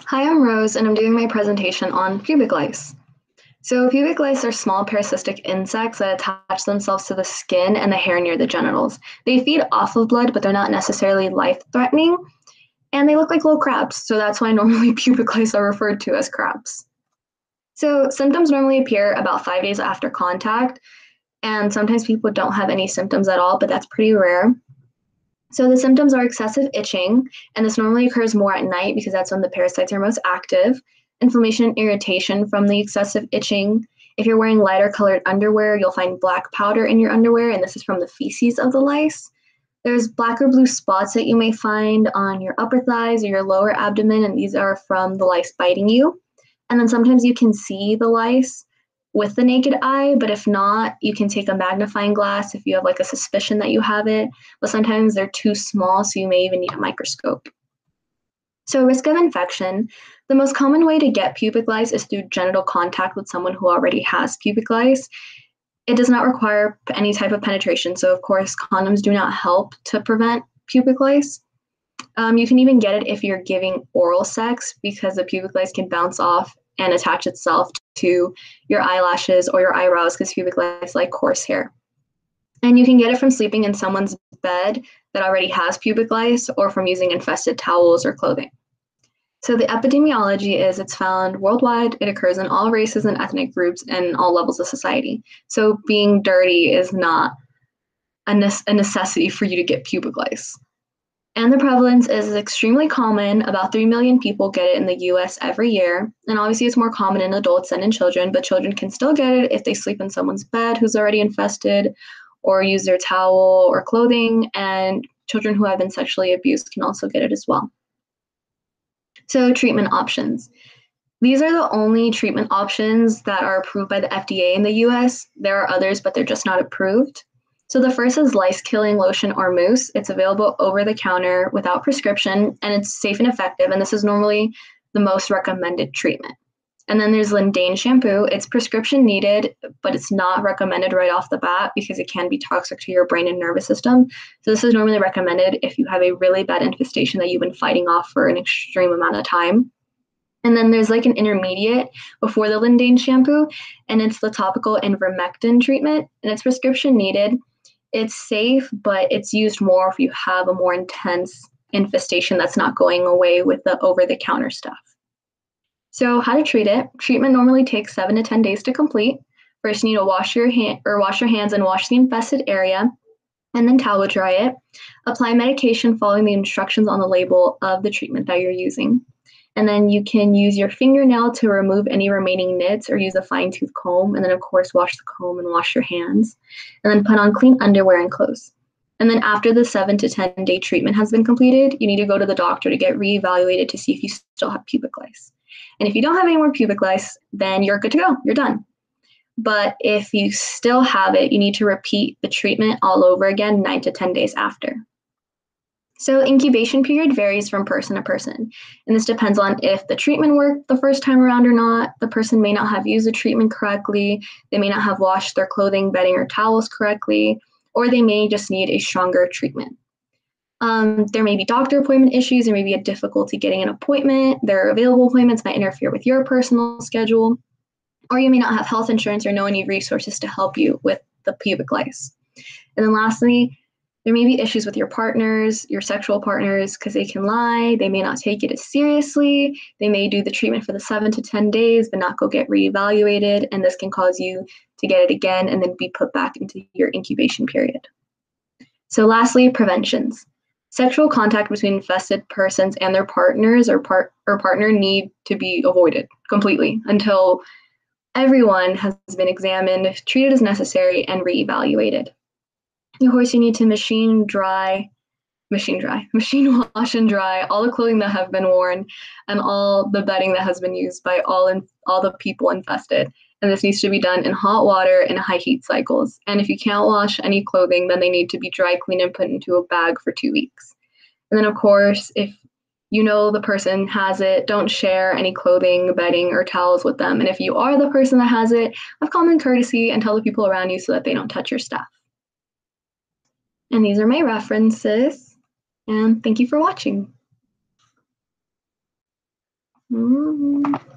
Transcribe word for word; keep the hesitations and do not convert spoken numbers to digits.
Hi, I'm Rose, and I'm doing my presentation on pubic lice. So pubic lice are small parasitic insects that attach themselves to the skin and the hair near the genitals. They feed off of blood, but they're not necessarily life-threatening, and they look like little crabs, so that's why normally pubic lice are referred to as crabs. So symptoms normally appear about five days after contact, and sometimes people don't have any symptoms at all, but that's pretty rare. So the symptoms are excessive itching, and this normally occurs more at night because that's when the parasites are most active. Inflammation and irritation from the excessive itching. If you're wearing lighter colored underwear, you'll find black powder in your underwear, and this is from the feces of the lice. There's black or blue spots that you may find on your upper thighs or your lower abdomen, and these are from the lice biting you. And then sometimes you can see the lice with the naked eye, but if not, you can take a magnifying glass if you have like a suspicion that you have it, but sometimes they're too small, so you may even need a microscope. So risk of infection, the most common way to get pubic lice is through genital contact with someone who already has pubic lice. It does not require any type of penetration, so of course condoms do not help to prevent pubic lice. Um, you can even get it if you're giving oral sex because the pubic lice can bounce off and attach itself to your eyelashes or your eyebrows because pubic lice like coarse hair. And you can get it from sleeping in someone's bed that already has pubic lice or from using infested towels or clothing. So the epidemiology is it's found worldwide. It occurs in all races and ethnic groups and all levels of society. So being dirty is not a, ne- a necessity for you to get pubic lice. And the prevalence is extremely common. About three million people get it in the U S every year. And obviously, it's more common in adults than in children, but children can still get it if they sleep in someone's bed who's already infested or use their towel or clothing. And children who have been sexually abused can also get it as well. So, treatment options. These are the only treatment options that are approved by the F D A in the U S. There are others, but they're just not approved. So the first is lice killing lotion or mousse. It's available over the counter without prescription, and it's safe and effective, and this is normally the most recommended treatment. And then there's Lindane shampoo. It's prescription needed, but it's not recommended right off the bat because it can be toxic to your brain and nervous system. So this is normally recommended if you have a really bad infestation that you've been fighting off for an extreme amount of time. And then there's like an intermediate before the Lindane shampoo, and it's the topical ivermectin treatment, and it's prescription needed. It's safe, but it's used more if you have a more intense infestation that's not going away with the over-the-counter stuff. So how to treat it? Treatment normally takes seven to ten days to complete. First, you need to wash your hand or wash your hands and wash the infested area, and then towel dry it. Apply medication following the instructions on the label of the treatment that you're using. And then you can use your fingernail to remove any remaining nits or use a fine tooth comb. And then, of course, wash the comb and wash your hands. And then put on clean underwear and clothes. And then after the seven to ten day treatment has been completed, you need to go to the doctor to get reevaluated to see if you still have pubic lice. And if you don't have any more pubic lice, then you're good to go. You're done. But if you still have it, you need to repeat the treatment all over again nine to ten days after. So incubation period varies from person to person, and this depends on if the treatment worked the first time around or not. The person may not have used the treatment correctly, they may not have washed their clothing, bedding, or towels correctly, or they may just need a stronger treatment. Um, there may be doctor appointment issues, there may be a difficulty getting an appointment, their available appointments might interfere with your personal schedule, or you may not have health insurance or know any resources to help you with the pubic lice. And then lastly, there may be issues with your partners, your sexual partners, because they can lie. They may not take it as seriously. They may do the treatment for the seven to ten days, but not go get reevaluated. And this can cause you to get it again and then be put back into your incubation period. So lastly, preventions. Sexual contact between infested persons and their partners or, part, or partner need to be avoided completely until everyone has been examined, treated as necessary, and reevaluated. Of course, you need to machine dry, machine dry, machine wash and dry all the clothing that have been worn and all the bedding that has been used by all in, all the people infested. And this needs to be done in hot water and high heat cycles. And if you can't wash any clothing, then they need to be dry cleaned and put into a bag for two weeks. And then, of course, if you know the person has it, don't share any clothing, bedding, or towels with them. And if you are the person that has it, have common courtesy and tell the people around you so that they don't touch your stuff. And these are my references, and thank you for watching. Mm.